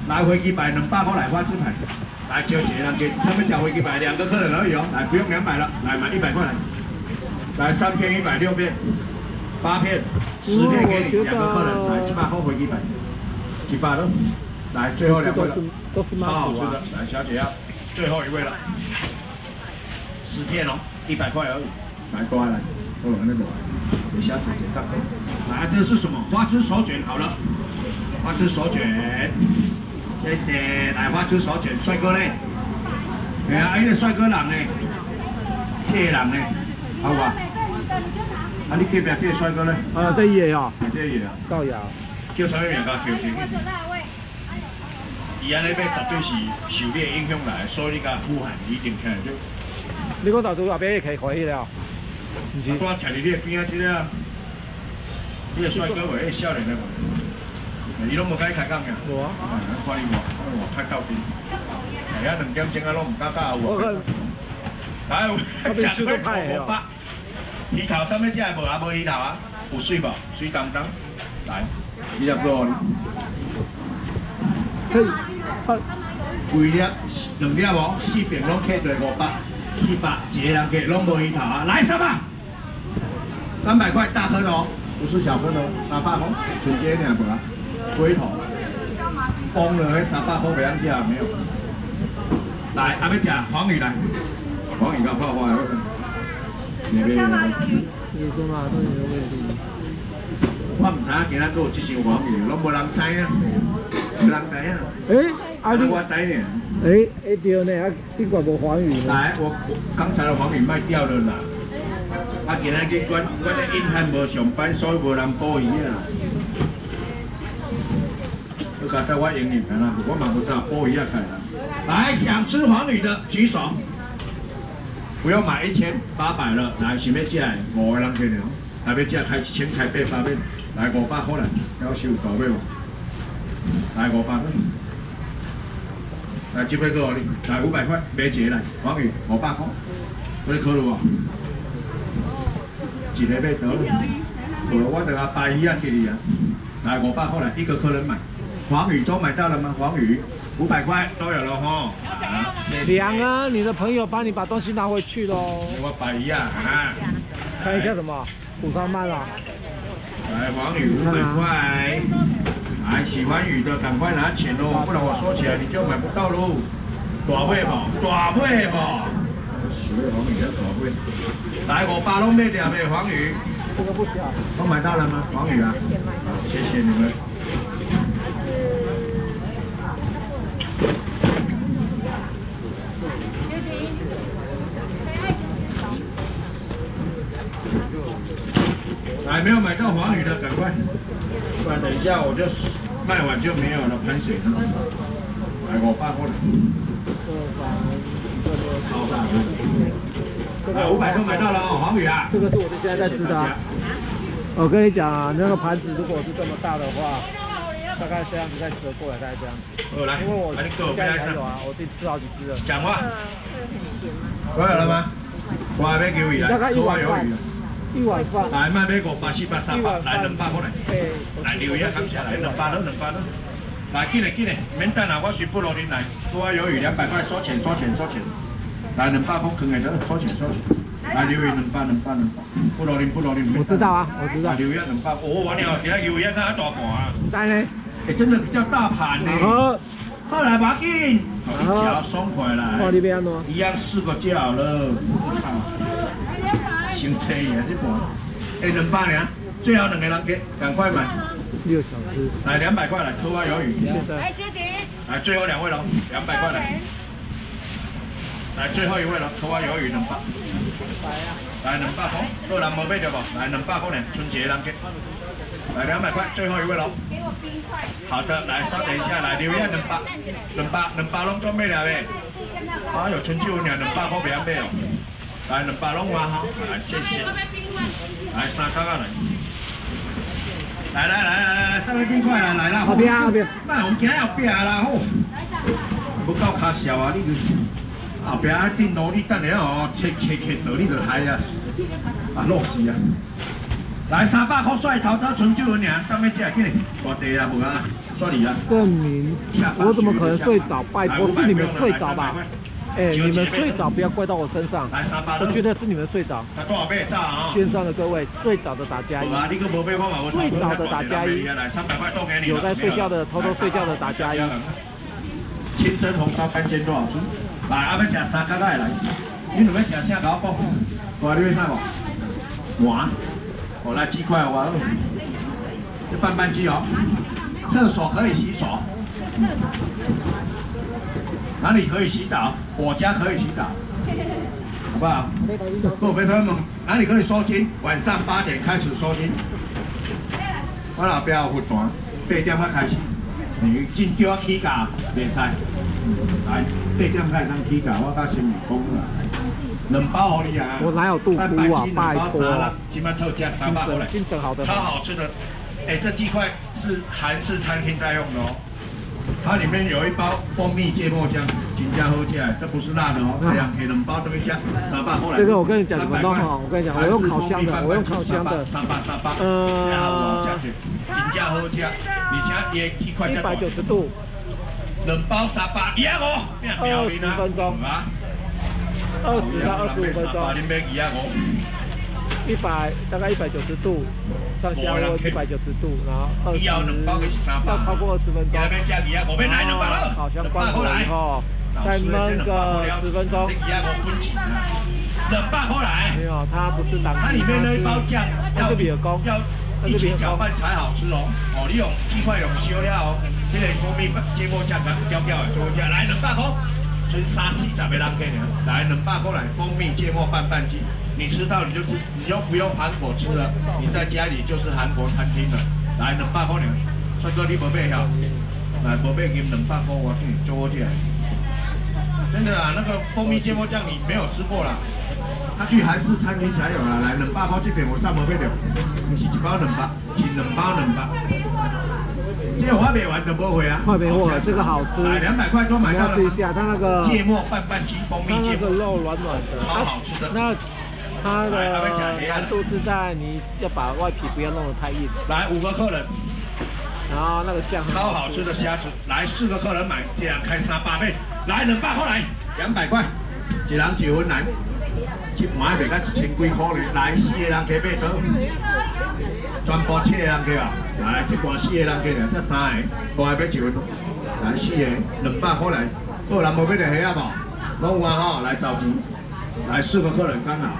来飞机牌200块来花枝牌，来招一个人给，上面缴飞机牌2个客人而已哦，来不用200了，来买100块来，来3片100，6片，8片，10片给你2个客人，来100块飞机牌，100了，来最后2位了，超好吃的，来小姐啊，最后1位了，10片哦，100块而已，来过来，过来那个，给小姐姐看，来这是什么？花枝手卷，好了。 花枝手卷，谢谢。来花枝手卷，帅哥嘞？哎呀，那个帅哥人呢？这个人呢？好吧？啊，你隔壁这个帅哥嘞？ 啊，这伊个哦， 这个啊， 造谣。 叫啥物名？叫叫叫。伊安尼要绝对是受你的影响来，所以你甲呼喊一定听得到。 你讲到处后边可以可以了。唔是。 我徛伫你的边仔即个，你个帅哥话，迄少年的话。 伊拢无甲伊开讲呀，无啊，看你我太到底，哎呀，2点钟啊，拢唔敢甲我。来，食过500，鱼头啥物食无啊？无鱼头啊？有水无？水当当，来，20个。 可以， 规粒2粒无，4边拢客对500，400，一个人客拢无鱼头啊！来300块大颗的哦，不是小颗的哦，300块，纯洁点无啊？ 龟头，崩了，那300块袂当食，没有。来，还要食黄鱼来，黄鱼甲泡花的。你要吗？ 你说嘛，都有问题。 我唔知影今仔佫有这箱黄鱼，拢无人知影，无人知影。啊你我知呢。 对呢，啊，你怪无黄鱼呢？ 来，我刚才的黄鱼卖掉了啦。啊，今仔日阮的硬汉无上班，所以无人捕鱼啊。 刚才我赢你们了，我马不知道波一下开了。来，想吃黄鱼的举手。不用买1800了，来，想要吃的5个人给你，来要吃开1000开800，来500块来，要收到尾无？来500块，来这边给我你，来500块，买一个来，黄鱼500块，你考虑无？一个买得了，我等下白鱼啊给你啊，来500块来，1个客人买。 黄鱼都买到了吗？黄鱼500块都有了哈。 凉啊！你的朋友帮你把东西拿回去喽。 我摆一样啊。 看一下什么？虎山鳗啊。 来，黄鱼500块。来，喜欢鱼的赶快拿钱哦，不然我说起来你就买不到喽。大尾不？大尾不？喜欢黄鱼的大尾。来，500拢买掉没？黄鱼。 这个不需要。 都买到了吗？黄鱼啊。好，谢谢你们。 来，没有买到黄鱼的赶快，不然等一下我就卖完就没有了，喷水了。来，500块了。超大的。来，500都买到了哦，黄鱼啊。 这个是我们现在在吃的。我跟你讲，那个盘子如果是这么大的话，大概这样子再折过来，大概这样子。来，因为我家里还有啊，我自己吃好几只了。 讲话。都有了吗？我还没给鱼来，都要有鱼。 1碗饭， 来，卖买500、400、300，来200块来。来留一下，感谢来200了，200了。来，紧嘞，紧嘞，免等啊，我随不落您来。多啊鱿鱼200块，收钱，收钱，收钱。来200块，坑下得，收钱，收钱。来鱿鱼200，不落您，不落您。 我知道啊，我知道。 留一下200，哦，完了，其他鱿鱼要看它大盘啊。 在呢， 哎，真的比较大盘呢。好，来把紧，一条松回来。 哦，你别安喏。 一样4个就好了。先车呀，这盘。哎，200呢，最好2个人给，赶快买。 6小时。 来200块来，科花鱿鱼。 来，学姐。 来，最后2位了，200块来。来，最后1位了，科花鱿鱼200。来200块，有人无买着无？来200块呢，春节人给。来200块，最后1位了。 给我冰块。 好的，来稍等一下，来留一下200拢做咩了呗？啊，有春节有200块不要买哦。来200拢换好，来谢谢。来3角啊来。来，3位冰块来啦！ 后边， 卖我们今后壁啦吼。不够卡小啊，你就后壁啊顶路你等下哦，切到你就害啊，落死啊！来300块帅头刀纯酒尔，上面这紧嘞，大地啊无啊。 刷你了。 证明我怎么可能睡着？拜托，是你们睡着吧？哎，你们睡着不要怪到我身上。我觉得是你们睡着。线上的各位，睡着的打加一。睡着的打加一。有在睡觉的，偷偷睡觉的打加一。 清蒸红烧干煎多少吃？来，阿要吃三角仔来。你两要吃啥？甲我讲。我你要啥无？碗。我来鸡块我。这拌拌鸡哦。厕所可以洗手。哪里可以洗澡？我家可以洗澡，好不好？坐飞车哪里可以收金？晚上8点开始收金。我老表有负担，8点才开始。你真叫我起价，袂使。来，8点开始当起价，我甲新宇讲啦。2包给你啊！ 我哪有杜甫啊？拜托！ 今晚特价300过来， 精神好的， 超好吃的。哎，这鸡块是韩式餐厅在用的哦。它里面有一包蜂蜜芥末酱，真正好吃，这不是辣的哦。这样可以2包都会加300过来。 这个我跟你讲怎么弄哈，我跟你讲，我用烤箱的，我用烤箱的。 300，真正好吃。而且也鸡块 190度 ，2包300，250 分钟，20到25分钟。大概190度，上下温190度，然后要超过20分钟。烤箱关火以后，再焖个10分钟。没有，它不是当。 它里面那一包酱要一起搅拌才好吃哦。哦，你用鸡块用烧了哦，这个蜂蜜芥末酱搅搅的最好吃。来200块，就是30-40个人客呢。来200块来蜂蜜芥末拌饭鸡。你吃到你就不用韩国吃了，你在家里就是韩国餐厅了。来200块呢，帅哥你无买哈？来无买金200块我给你做起来。真的啊，那个蜂蜜芥末酱你没有吃过啦，他去韩式餐厅才有啦。来200块这边我上无买了，不是1包200，是2包200。这我还没完的不会啊， 快没货了，这个好吃。 来200块多买到了。 试一下，它那个芥末拌饭鸡，蜂蜜芥末， 它那个肉软软的， 超好吃的。 那它的难度是在你要把外皮不要弄得太硬。 来5个客人， 然后那个酱超好吃的虾子，来4个客人买，这样开300倍，来200块来，200块，一人1份来，一盘卖到1000几块呢，来4个人加8刀，全部7个人加啊，来这盘4个人加了，这3个，大个要1份，来4个200块来，有人无买着虾啊无？拢有啊吼，来找钱。来4个客人刚好。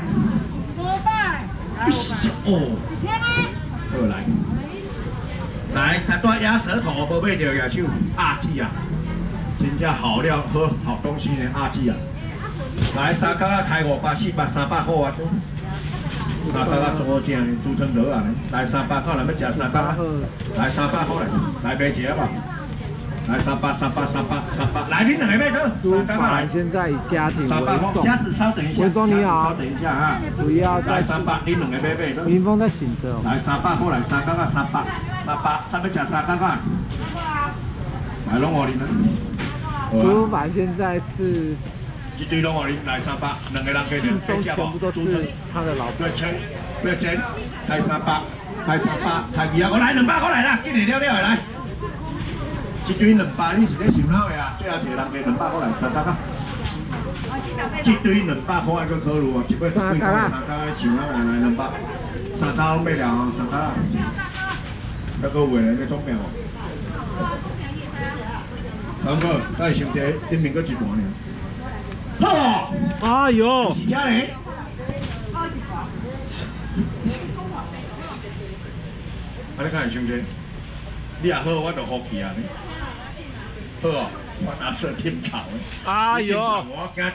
哦，好来，他带鸭舌头，无买着野手阿记啊，真正好料好好东西呢阿记啊。来3角开500、400、300块啊，3角做正呢，煮汤螺啊呢。来300块，来要吃3角，来300块来买一个吧。来300，来你2个买的。 苏凡现在以家庭为重。 虾子稍等一下， 文峰你好， 稍等一下哈。 不要再。 来300，你2个买的。 民峰在醒着。 来300块来3角300，要吃3角啊。来拢我哩呢。 苏凡现在是。 一堆拢我哩，来300，2个人给信中全部都是他的老婆。 不要钱，开300，开200，我来200块来啦，今年了来。一堆200，你是咧想哪个啊？最后一个人给200块来3角啊！一堆200块还阁考虑哦，一尾10几块3角咧想哪个来200，3角买了哦，3角啊！还阁有咧，要总命哦。堂哥，再想一个，顶面阁一盘呢。好！ 哎呦！ 几家嘞？啊，你看想一个，你也好，我就好气啊！好哦，我拿色添头。 哎呦！ 我惊到。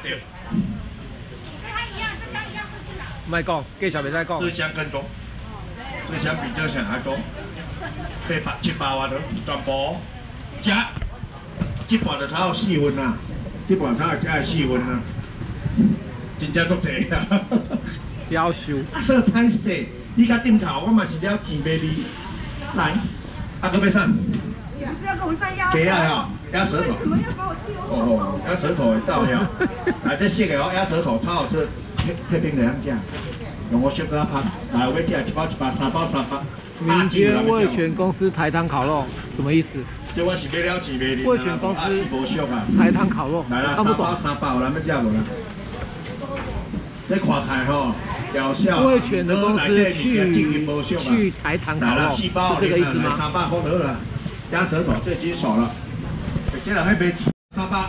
卖讲，继续袂使讲。 这箱更多，这箱比这箱还多，7、8万的全部加，这盘就差有4份啦，这盘差加4份啦，真正足济啦。 夭寿。 啊，说歹势，你甲点头，我嘛是了钱买你。来，啊，搁要啥？ 你是要跟我换鸭舌？ 给啊哈，鸭舌头。为什么要把我丢？哦，鸭舌头的照料。来，这4个哦，鸭舌头超好吃，特别两样。用我小哥拍，来，我要吃1包100，3包300。 民间味全公司台糖烤肉，什么意思？ 这我是要了钱卖你。 味全公司无俗啊。 台糖烤肉， 来啦， 看不懂。 3包，有人要吃无啦？这看开吼，疗效。 味全的公司去台糖烤肉，是这个意思吗 ？300块得了，鸭舌头这已经熟了。这人要卖300。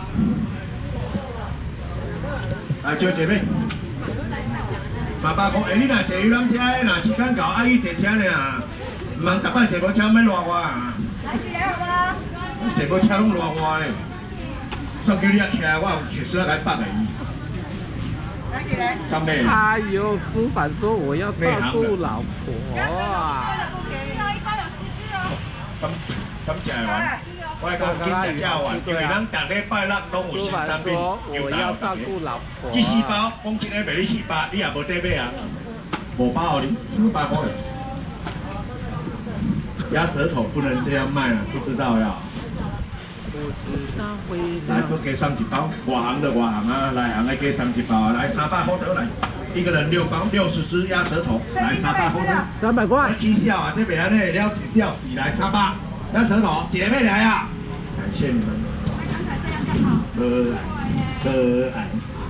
来，招姐妹。300块，你若坐游览车，若时间到，爱去坐车呢，唔通逐摆坐无车要偌外啊？ 来起来好吗？ 坐无车拢偌外的，再叫你啊起来，我有铁丝来绑的伊。 来起来。 张妹。 哎呦，书凡说我要照顾老婆啊。 咁食会完，我讲紧食完，因为咱逐礼拜六拢有新产品， 我要照顾老婆。 这4包，讲真诶，卖你4包，你也无得买啊，5包你300块。鸭舌头不能这样卖啊，不知道呀。来，多加上1包，外行的外行啊，内行的加上1包啊，来300块得来，一个人6包，60只鸭舌头，来300块。 300块。 起笑啊，这边安尼了纸掉底来300，鸭舌头姐妹来啊，感谢你们。可爱。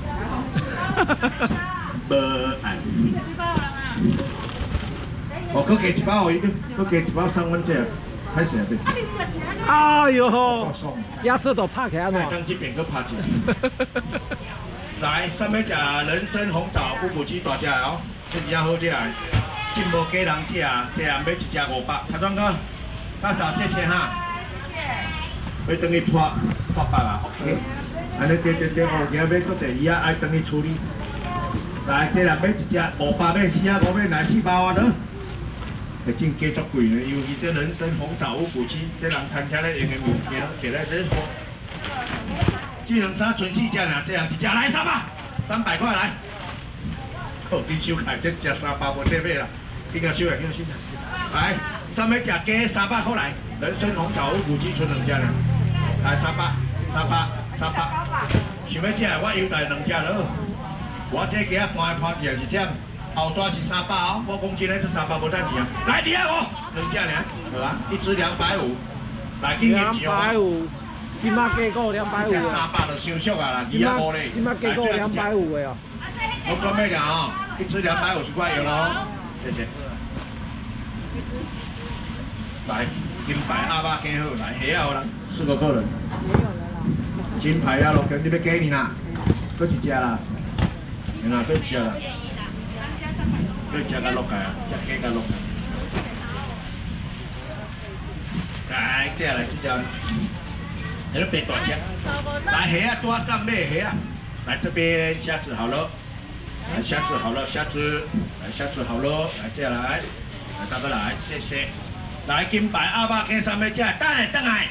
哦，佮加1包，佮加1包3分这，歹势啊！ 哎呦，鸭舌头拍起来喏。 当这边佮拍起来。来，上面食人参红枣乌骨鸡大只哦，这真好食，真无假人食，一人买1只500。蔡庄哥，大嫂谢谢哈。要等伊拖白啊 ，OK。安尼对，后日要做第2啊，爱等伊处理。来，这人买1只500，买4啊5，买来4包啊，得。真价足贵呢，尤其这人参红枣乌骨鸡，这人餐厅咧用的物件，摕来这。这两三剩4只呢，这样1只来300块来。哦，你收开，这只3包无得买啦，紧个收来，紧个收来。来，上面食鸡300块来，人参红枣乌骨鸡剩2只呢，来300。想要食，我优待2只了。我这鸡搬来也是忝，后抓是300哦。我讲真诶，这300无趁钱啊。来2哦，2只呢，好啊，一只250。来，紧个 250。今麦价格250。 这300就伤俗啊啦，250嘞。 今麦价格250的哦。 我准备了哦，一只250块有了哦，谢谢。来，金牌鸭肉更好，来虾啊有人，4个客人。金牌鸭肉羹你要给你啦，搁1只啦，有啦，搁1只啦，搁1只甲落来啊，食鸡甲落来。来，这来这只，你都别大只。来虾啊，多上面虾啊，来这边虾子好了。来，虾子好了，虾子，来虾子好了，来这来，来大哥来，谢谢。来金牌鸭肉羹300只，等来。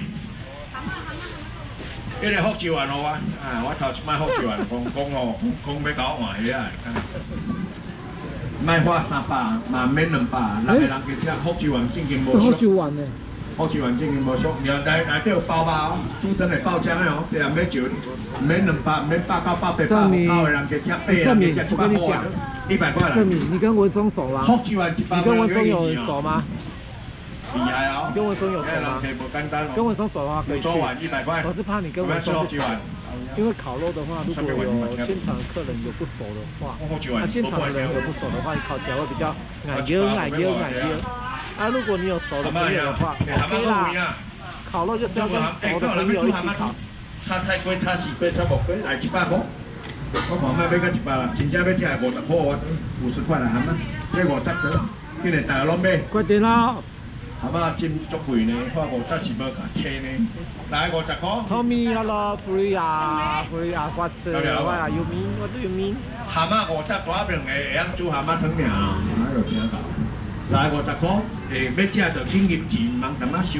迄个福州话咯，我头一摆福州话讲哦，讲要搞换虾啊，卖花300，嘛免200，人个人去食福州话正经无俗。 福州话呢？ 福州话正经无俗，内底有包包，煮汤的爆浆的哦，这样免少，免200，免190、180、190的人去吃8，人去吃100块，100块啦。 郑敏，你跟文松熟吗？ 福州话100块。 你跟文松有熟吗？ 厉害哦！ 跟文松有熟吗？跟文松熟的话可以去。 100块。 我是怕你跟文松不熟，因为烤肉的话，如果有现场客人有不熟的话，那现场的人有不熟的话，你烤起来会比较矮油。啊，如果你有熟的朋友的话 ，OK 啦。烤肉就是要跟熟的朋友一起烤。 炒菜龟、炒四龟、炒五龟，来100块。我看卖到100啦，真正要吃50块，我50块来含啊，这50个，今日大家拢买。 快点啦！ 蛤蟆真足贵呢，我50是要甲切呢。来50块。 Tommy, hello, Priya, what's what do you mean? 蛤蟆50大饼的，会晓煮蛤蟆汤尔，哪有听到？来50块，要食就紧入钱，忙淡仔收。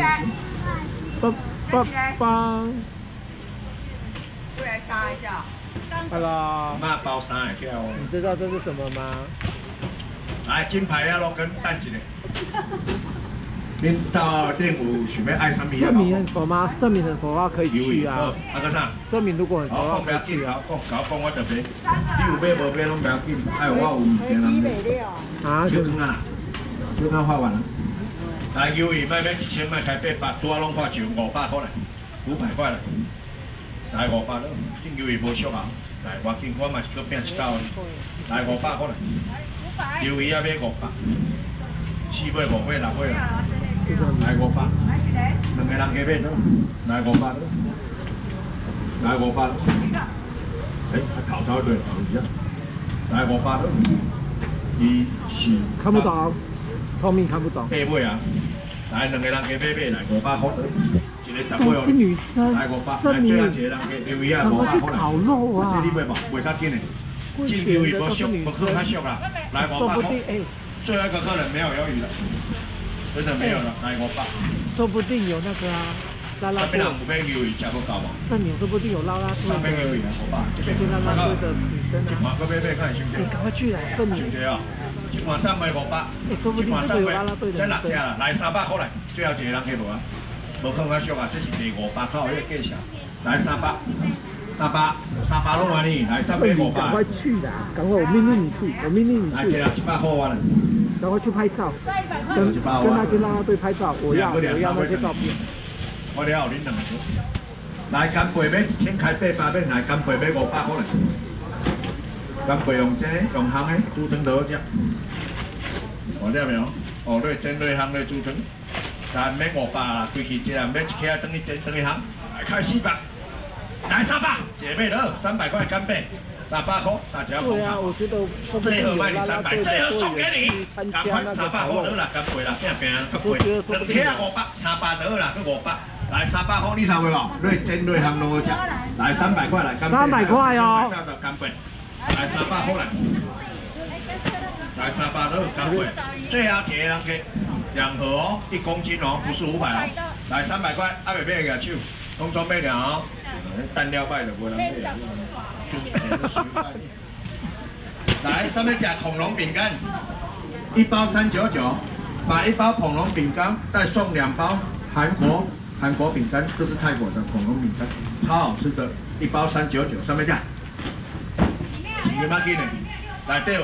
棒。 过来杀一下。 Hello。 蛤蟆包3会跳哦。 你知道这是什么吗？ 来金牌鸭肉羹，等一下。恁到店有想要爱什么？ 盛敏很熟吗？盛敏很熟的话可以去啊。 啊个啥？ 盛敏如果很熟的话可以去啊。 讲我就买，你有买无买拢不要紧，哎我有物件人买。 啊？ 就汤啊，就汤花完了。 来鱿鱼卖1000，卖开800，拄啊拢看就500块来，500块来，来500了，这鱿鱼无俗啊，来我见我嘛是搁变1道的，来500块来，鱿鱼要买500，4尾5尾6尾啦，来500，两个人加买了，来500了，来500了，哎，头头对，来500了，1、4， 看不懂。透明看不懂。 8尾啊，来两个人加买来500块，一个10尾哦。 是女生。 来500，来最后一个人加鱿鱼啊500块来。 烤肉啊。 这你买吧，卖较紧的。这鱿鱼不俗，不可较俗啦，来500块。最后一个客人没有鱿鱼了，真的没有了，来500。 说不定有那个啊，啦啦队。 那边人有买鱿鱼吃不够嘛？ 盛年说不定有啦啦队。 那边鱿鱼啊500， 这些啦啦队的女生啊。 马哥买看兄弟。 你赶快去来，盛年。 对啊。今晚上卖500，今晚上卖这6只啦，来300块来，最后一个人给无啊？无看较俗啊，这是第500口迄个价钱，来300弄完你，来300 500。 赶快去啦！赶快，我命令你去，我命令你去。 来，这啦100块完了。 赶快去拍照，跟那些啦啦队拍照，我要那些照片。 我了后恁两个。来干贝买1000开800买，来干贝买500块来。干贝用这用烘的，煮汤就好食。看到没有？哦，对，蒸对烘对煮汤，但买500啦，规气这样买1克等于蒸等于烘，来开始吧。来300，姐妹的300块干贝，300块，大家捧场。 对啊，我觉得这盒卖你300，这盒送给你，赶快300块得啦，干贝啦，拼拼啊，干贝，2克500，300得啦，搁500。来300块，你收袂无？对蒸对烘拢好食。来300块来干贝。 300块哦。 干贝。来300块来，来300都干贝，最后一个人给2盒哦，1公斤哦，不是500哦。来300块，还袂买个手，拢总买了哦。蛋料摆就无人买了，就钱都随便。来，上面加恐龙饼干，1包399，买1包恐龙饼干，再送2包韩国饼干，这是泰国的恐龙饼干，超好吃的，1包399，上面加。你妈紧的，内底有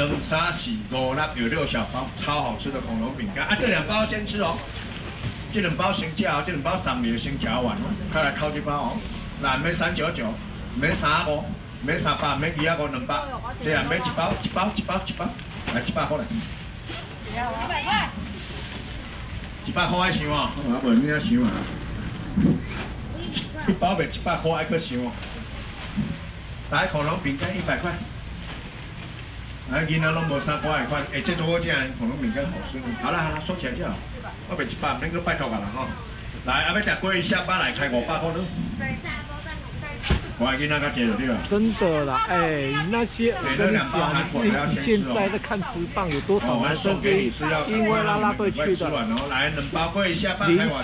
1、2、3、4、5、6，有6小包，超好吃的恐龙饼干啊！这2包先吃哦，这2包先吃哦，这2包送你先吃完哦，再来烤1包哦。来，免399，免35，免300，免250，2包，这样免1包，来100块来。100块。100块爱想啊？啊，无你遐想啊。1包卖100块，爱搁想哦。来恐龙饼干100块，来囡仔拢无3块款，哎，这做好食的恐龙饼干好吃。好啦，收起来就好，我卖100，免搁拜托个啦吼。来，要食鲑鱼下巴来开500块咯。我囡仔较济就对了。 真的啦，哎，那些我跟你讲，你现在在看直棒有多少男生是因为啦啦队去的？ 来2包鲑鱼下巴开500，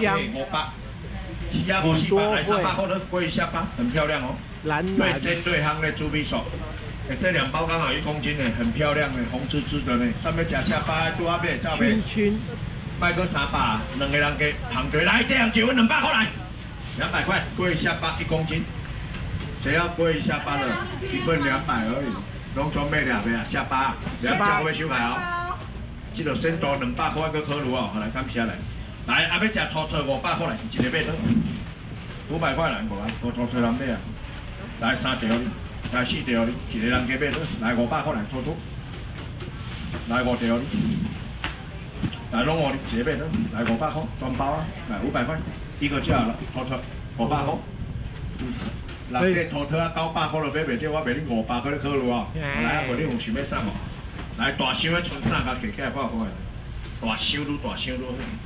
很多来300块的鲑鱼下巴，很漂亮哦。对煎对烘的猪皮手，哎，这2包刚好1公斤呢，很漂亮的，红滋滋的呢。上面加下巴，多阿边照片。卖个300，2个人给行队来，这样就200块来，200块鲑鱼下巴1公斤。谁要鲑鱼下巴的，1份200而已，拢总卖2个啊，下巴，2只我要收起哦。这个鲜度200块个可如哦，好来感谢来。来，阿要食土特500块来，一个买倒，500块来无啊，土特人买啊。来3条哩，来4条哩，一个人加买倒，来500块来土，来5条哩，来拢5哩，一个买倒，来500块，全包啊，来500块，1个就好了，土特500块。人家土特啊900块就买袂着，我卖你500块你可如哦。来，无你有想要啥无？来大箱的春衫甲摕起来看看，大箱愈大箱愈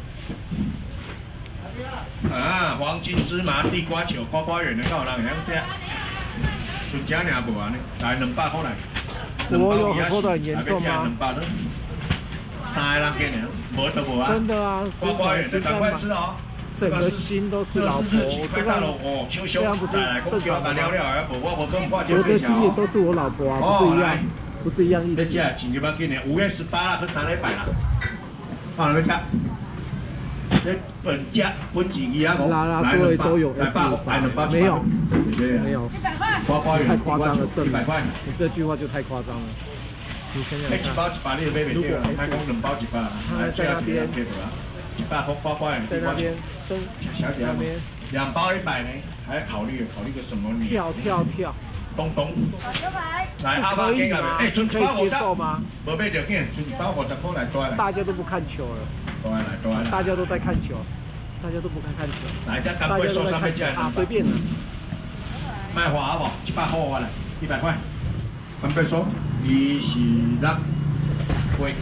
好。啊，黄金芝麻地瓜球，瓜瓜圆的，够人会晓食。剩这尔无安尼，来200块来。 我有很多的很严重吗 ？200呢？3个人给你，无就无啊。 真的啊， 瓜瓜圆的，赶快吃哦。 整个心都是老婆，这样不是正常吗？我的心也都是我老婆啊，不是一样意思。 你吃钱就要紧的，5月18啦，去3礼拜啦。放哪要吃？这本价本钱伊啊无，来2包，来2包， 没有， 没有。瓜瓜圆， 太夸张了 ，100块。 你这句话就太夸张了。你想想看， 1包100你就买袂着啦，卖讲2包100，来最后一个给得啦。 100块包包两在那边， 小姐那边 2包100呢，还要考虑个什么年？ 跳， 东。来阿爸给吗？可以接受吗？ 无买条件，剩1包50块来多来。 大家都不看球了。 多来。 大家都在看球，大家都不看球。 来，这干贝寿上面加。 啊，随便的。 卖花好不？100块我来，100块。干贝寿26。